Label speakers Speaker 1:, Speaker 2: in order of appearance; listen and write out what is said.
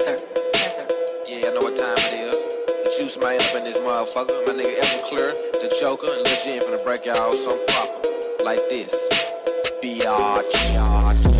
Speaker 1: Yeah, I know what time it is. The juice man up in this motherfucker. My nigga Evan Clear, the Joker, and Lil Jen finna break y'all some proper. Like this. Biatch.